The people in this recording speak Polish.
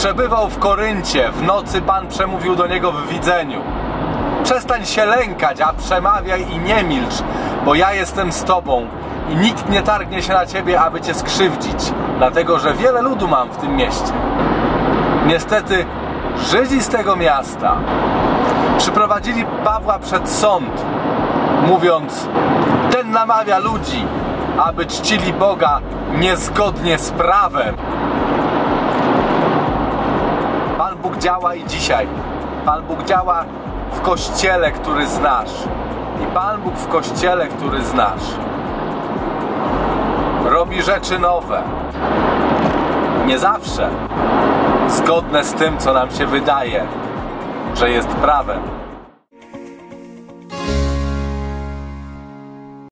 przebywał w Koryncie, w nocy Pan przemówił do niego w widzeniu. Przestań się lękać, a przemawiaj i nie milcz, bo ja jestem z tobą i nikt nie targnie się na ciebie, aby cię skrzywdzić, dlatego że wiele ludu mam w tym mieście. Niestety Żydzi z tego miasta przyprowadzili Pawła przed sąd, mówiąc: ten namawia ludzi, aby czcili Boga niezgodnie z prawem. Pan Bóg działa i dzisiaj. Pan Bóg działa w Kościele, który znasz. I Pan Bóg w Kościele, który znasz, robi rzeczy nowe. Nie zawsze zgodne z tym, co nam się wydaje, że jest prawem.